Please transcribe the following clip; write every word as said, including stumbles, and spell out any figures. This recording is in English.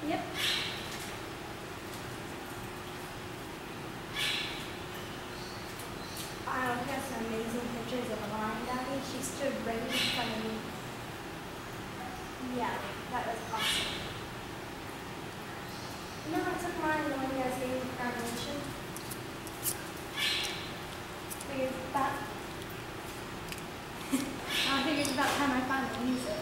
Yep. I have some amazing pictures of Lion Daddy. She stood right in front of me. Yeah, that was awesome. No, I took mine the one you guys gave me for graduation. Figured that. I figured it's about time I finally use it.